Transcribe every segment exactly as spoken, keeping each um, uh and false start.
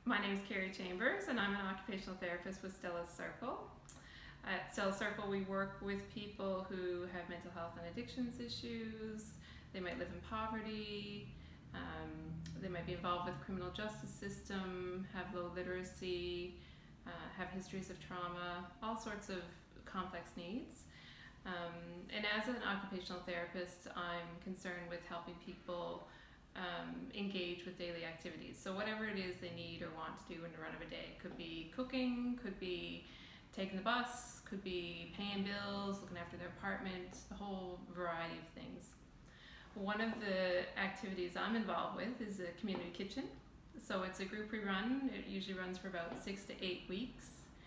My name is Carrie Chambers and I'm an occupational therapist with Stella Circle. At Stella Circle we work with people who have mental health and addictions issues. They might live in poverty, um, they might be involved with the criminal justice system, have low literacy, uh, have histories of trauma, all sorts of complex needs. Um, and as an occupational therapist, I'm concerned with helping people um, engage with daily activities. So whatever it is they need or want to do in the run of a day. Could be cooking, could be taking the bus, could be paying bills, looking after their apartment, a whole variety of things. One of the activities I'm involved with is a community kitchen. So it's a group we run. It usually runs for about six to eight weeks.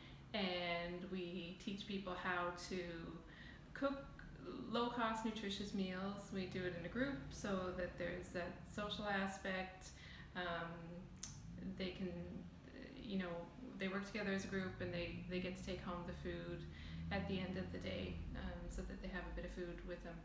And we teach people how to cook low-cost, nutritious meals. We do it in a group so that there's that social aspect. Um, they can, you know, they work together as a group and they, they get to take home the food at the end of the day um, so that they have a bit of food with them.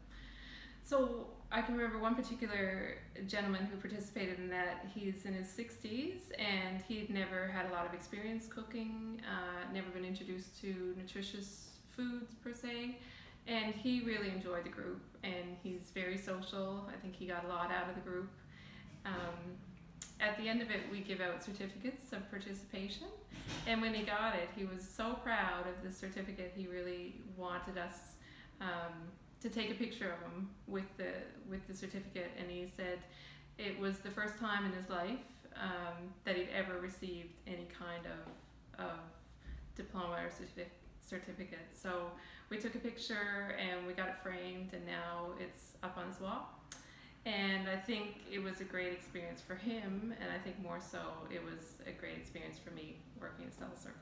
So I can remember one particular gentleman who participated in that. He's in his sixties and he'd never had a lot of experience cooking, uh, never been introduced to nutritious foods per se. And he really enjoyed the group and he's very social. I think he got a lot out of the group. Um, at the end of it, we give out certificates of participation. And when he got it, he was so proud of the certificate. He really wanted us um, to take a picture of him with the, with the certificate. And he said it was the first time in his life um, that he'd ever received any kind of, of diploma or certificate. certificate. So we took a picture and we got it framed and now it's up on his wall. And I think it was a great experience for him, and I think more so it was a great experience for me working at Stella Circle.